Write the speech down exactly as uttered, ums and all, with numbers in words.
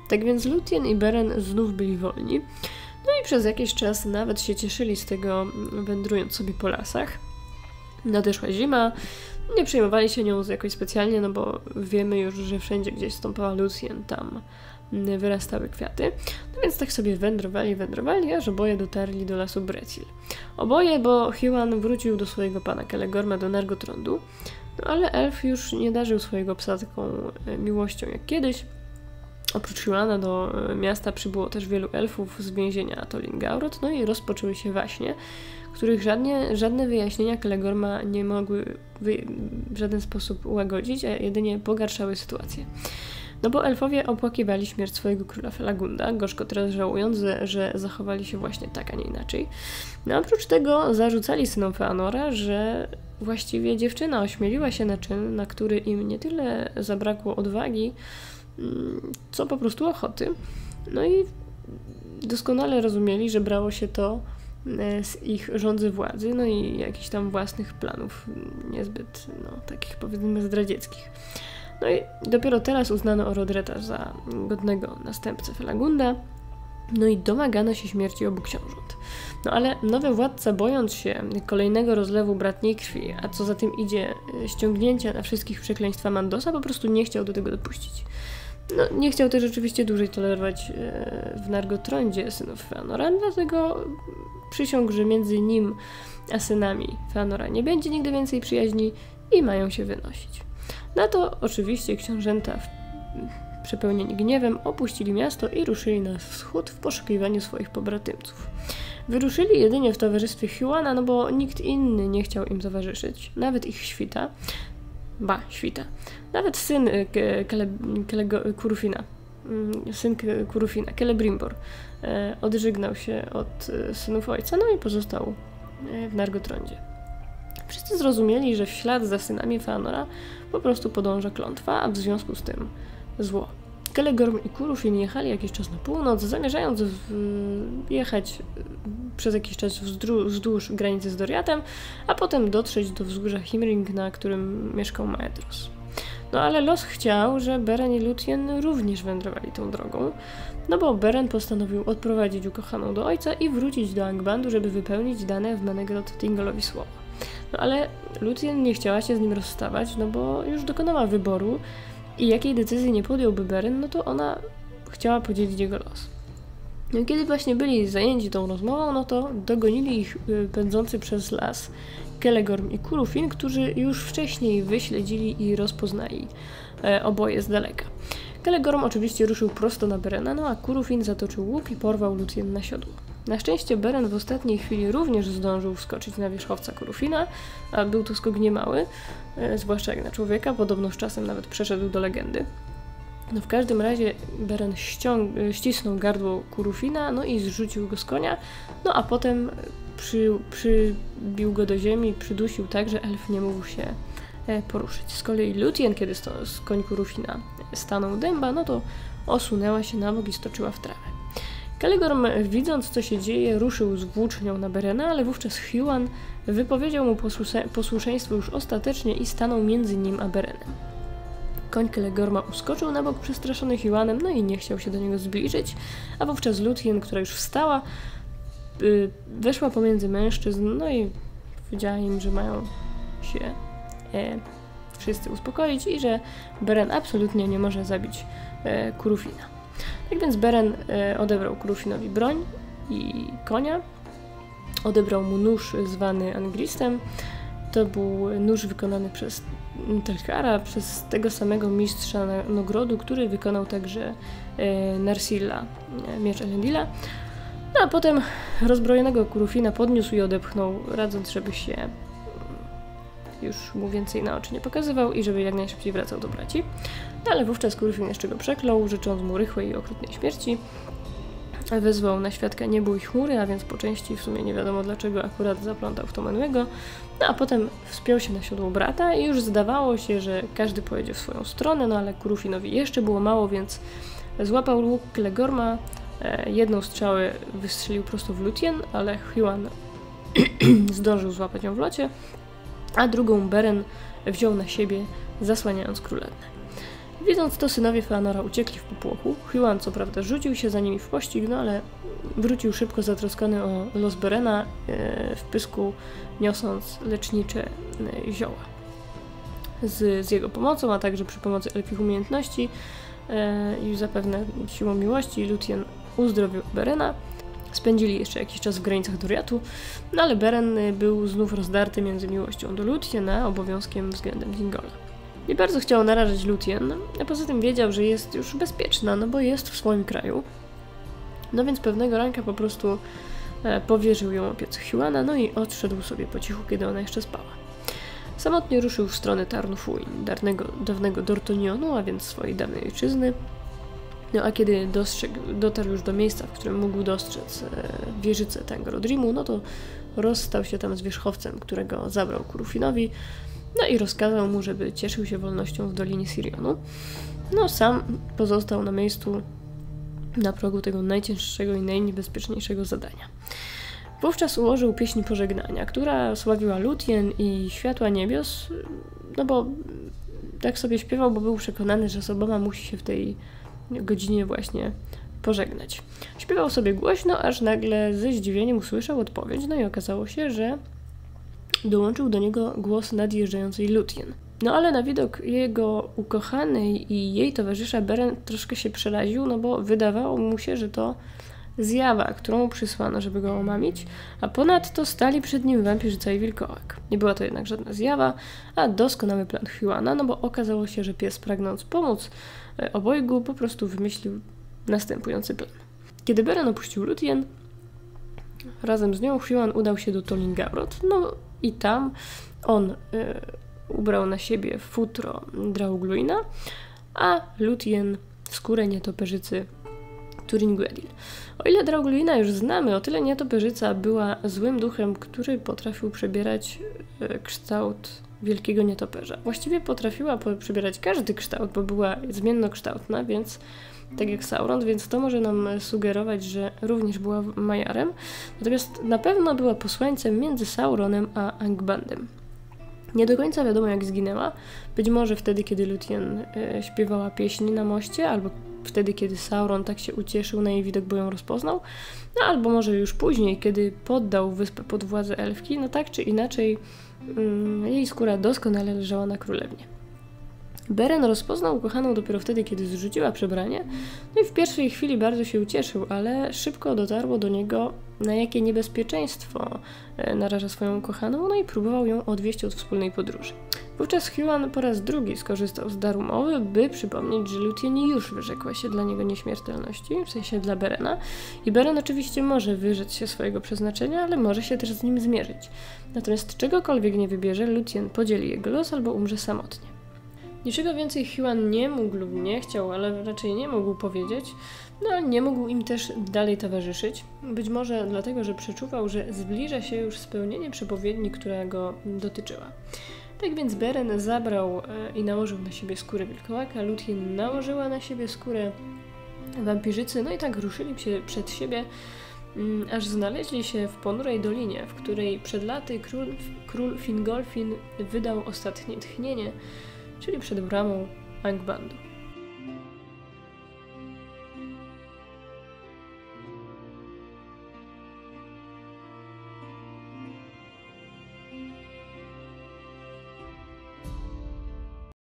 Tak więc Lúthien i Beren znów byli wolni, no i przez jakiś czas nawet się cieszyli z tego, wędrując sobie po lasach. Nadeszła zima, nie przejmowali się nią jakoś specjalnie, no bo wiemy już, że wszędzie gdzieś stąpała Lúthien, tam wyrastały kwiaty. No więc tak sobie wędrowali, wędrowali, aż oboje dotarli do lasu Brethil. Oboje, bo Huan wrócił do swojego pana Celegorma do Nargothrond, no ale elf już nie darzył swojego psa taką miłością jak kiedyś. Oprócz Huana do miasta przybyło też wielu elfów z więzienia Tolin Gawroth, no i rozpoczęły się waśnie, których żadnie, żadne wyjaśnienia Celegorma nie mogły wy, w żaden sposób ułagodzić, a jedynie pogarszały sytuację. No bo elfowie opłakiwali śmierć swojego króla Felagunda, gorzko teraz żałując, że zachowali się właśnie tak, a nie inaczej. No oprócz tego zarzucali synom Feanora, że właściwie dziewczyna ośmieliła się na czyn, na który im nie tyle zabrakło odwagi, co po prostu ochoty. No i doskonale rozumieli, że brało się to z ich rządzy władzy, no i jakichś tam własnych planów niezbyt, no, takich powiedzmy zdradzieckich. No i dopiero teraz uznano Orodreta za godnego następcę Felagunda, no i domagano się śmierci obu książąt. No ale nowy władca, bojąc się kolejnego rozlewu bratniej krwi, a co za tym idzie ściągnięcia na wszystkich przekleństwa Mandosa, po prostu nie chciał do tego dopuścić. No, nie chciał też rzeczywiście dłużej tolerować w Nargotrondzie synów Feanora, dlatego przysiągł, że między nim a synami Feanora nie będzie nigdy więcej przyjaźni i mają się wynosić. Na to oczywiście książęta przepełnieni gniewem opuścili miasto i ruszyli na wschód w poszukiwaniu swoich pobratymców. Wyruszyli jedynie w towarzystwie Huana, no bo nikt inny nie chciał im towarzyszyć, nawet ich świta. Ba, świta. Nawet syn Curufina, syn Curufina, Celebrimbor, odżygnał się od synów ojca, no i pozostał w Nargotrondzie. Wszyscy zrozumieli, że w ślad za synami Feanora po prostu podąża klątwa, a w związku z tym zło. Celegorm i Curufin jechali jakiś czas na północ, zamierzając jechać przez jakiś czas wzdłuż granicy z Doriatem, a potem dotrzeć do wzgórza Himring, na którym mieszkał Maedhros. No ale los chciał, że Beren i Lúthien również wędrowali tą drogą, no bo Beren postanowił odprowadzić ukochaną do ojca i wrócić do Angbandu, żeby wypełnić dane w Menegroth Thingolowi słowa. No ale Lúthien nie chciała się z nim rozstawać, no bo już dokonała wyboru i jakiej decyzji nie podjąłby Beren, no to ona chciała podzielić jego los. No i kiedy właśnie byli zajęci tą rozmową, no to dogonili ich pędzący przez las Celegorm i Curufin, którzy już wcześniej wyśledzili i rozpoznali e, oboje z daleka. Celegorm oczywiście ruszył prosto na Berena, no a Curufin zatoczył łuk i porwał Lúthien na siodło. Na szczęście Beren w ostatniej chwili również zdążył wskoczyć na wierzchowca Curufina, a był to skok niemały, e, zwłaszcza jak na człowieka, podobno z czasem nawet przeszedł do legendy. No w każdym razie Beren ściąg- ścisnął gardło Curufina, no i zrzucił go z konia, no a potem przy, przybił go do ziemi, przydusił tak, że elf nie mógł się e, poruszyć. Z kolei Lúthien, kiedy sto, z koń Curufina stanął dęba, no to osunęła się na bok i stoczyła w trawę. Celegorm, widząc co się dzieje, ruszył z włócznią na Berena, ale wówczas Huan wypowiedział mu posłusze- posłuszeństwo już ostatecznie i stanął między nim a Berenem. Koń Celegorma uskoczył na bok przestraszony Huanem, no i nie chciał się do niego zbliżyć, a wówczas Lúthien, która już wstała, yy, weszła pomiędzy mężczyzn, no i powiedziała im, że mają się e, wszyscy uspokoić i że Beren absolutnie nie może zabić e, Curufina. Tak więc Beren e, odebrał Curufinowi broń i konia, odebrał mu nóż zwany Angristem. To był nóż wykonany przez Telchara, przez tego samego mistrza Nogrodu, który wykonał także e, Narsilla, e, miecz Elendila. No a potem rozbrojonego Curufina podniósł i odepchnął, radząc, żeby się już mu więcej na oczy nie pokazywał i żeby jak najszybciej wracał do braci. No ale wówczas Curufin jeszcze go przeklął, życząc mu rychłej i okrutnej śmierci. Wezwał na świadka niebo i chmury, a więc po części w sumie nie wiadomo dlaczego akurat zaplątał w to Manłego. No a potem wspiął się na siodło brata i już zdawało się, że każdy pojedzie w swoją stronę, no ale Curufinowi jeszcze było mało, więc złapał łuk Celegorma, e, jedną strzałę wystrzelił prosto w Lúthien, ale Huan zdążył złapać ją w locie, a drugą Beren wziął na siebie, zasłaniając królewnę. Widząc to, synowie Feanora uciekli w popłochu. Huan co prawda rzucił się za nimi w pościg, no ale wrócił szybko zatroskany o los Berena, w pysku niosąc lecznicze zioła. Z, z jego pomocą, a także przy pomocy elfich umiejętności i zapewne siłą miłości Lúthien uzdrowił Berena. Spędzili jeszcze jakiś czas w granicach Doriatu, no ale Beren był znów rozdarty między miłością do Lúthien a obowiązkiem względem Thingol'a. Nie bardzo chciał narażać Lúthien, a poza tym wiedział, że jest już bezpieczna, no bo jest w swoim kraju. No więc pewnego ranka po prostu e, powierzył ją opiece Huana, no i odszedł sobie po cichu, kiedy ona jeszcze spała. Samotnie ruszył w stronę Tarn Fuin, dawnego, dawnego Dortonionu, a więc swojej dawnej ojczyzny. No a kiedy dostrzegł, dotarł już do miejsca, w którym mógł dostrzec e, wieżycę Tangorodrimu, no to rozstał się tam z wierzchowcem, którego zabrał Curufinowi, no i rozkazał mu, żeby cieszył się wolnością w Dolinie Sirionu. No sam pozostał na miejscu na progu tego najcięższego i najniebezpieczniejszego zadania. Wówczas ułożył pieśń pożegnania, która sławiła Lúthien i światła niebios, no bo tak sobie śpiewał, bo był przekonany, że z oboma musi się w tej godzinie właśnie pożegnać. Śpiewał sobie głośno, aż nagle ze zdziwieniem usłyszał odpowiedź, no i okazało się, że dołączył do niego głos nadjeżdżającej Lúthien. No ale na widok jego ukochanej i jej towarzysza Beren troszkę się przeraził, no bo wydawało mu się, że to zjawa, którą przysłano, żeby go omamić, a ponadto stali przed nim wampirzyca i wilkołak. Nie była to jednak żadna zjawa, a doskonały plan Huana, no bo okazało się, że pies, pragnąc pomóc obojgu, po prostu wymyślił następujący plan. Kiedy Beren opuścił Lúthien, razem z nią Huan udał się do Tolin Gawroth, no i tam on y, ubrał na siebie futro Draugluina, a Lúthien skórę nietoperzycy Turin-Gweddil. O ile Draugluina już znamy, o tyle nietoperzyca była złym duchem, który potrafił przebierać y, kształt wielkiego nietoperza. Właściwie potrafiła przebierać każdy kształt, bo była zmiennokształtna, więc tak jak Sauron, więc to może nam sugerować, że również była Majarem. Natomiast na pewno była posłańcem między Sauronem a Angbandem. Nie do końca wiadomo, jak zginęła. Być może wtedy, kiedy Lúthien e, śpiewała pieśni na moście, albo wtedy, kiedy Sauron tak się ucieszył na jej widok, bo ją rozpoznał, no albo może już później, kiedy poddał wyspę pod władzę elfki, no tak czy inaczej mm, jej skóra doskonale leżała na królewnie. Beren rozpoznał ukochaną dopiero wtedy, kiedy zrzuciła przebranie, no i w pierwszej chwili bardzo się ucieszył, ale szybko dotarło do niego, na jakie niebezpieczeństwo naraża swoją ukochaną, no i próbował ją odwieźć od wspólnej podróży. Wówczas Huan po raz drugi skorzystał z daru mowy, by przypomnieć, że Lúthien już wyrzekła się dla niego nieśmiertelności, w sensie dla Berena, i Beren oczywiście może wyrzec się swojego przeznaczenia, ale może się też z nim zmierzyć. Natomiast czegokolwiek nie wybierze, Lúthien podzieli jego los albo umrze samotnie. Niczego więcej Huan nie mógł lub nie chciał, ale raczej nie mógł powiedzieć, no nie mógł im też dalej towarzyszyć. Być może dlatego, że przeczuwał, że zbliża się już spełnienie przepowiedni, która go dotyczyła. Tak więc Beren zabrał i nałożył na siebie skórę wilkołaka, Lúthien nałożyła na siebie skórę wampirzycy, no i tak ruszyli się przed siebie, aż znaleźli się w ponurej dolinie, w której przed laty król, król Fingolfin wydał ostatnie tchnienie, czyli przed bramą Angbandu.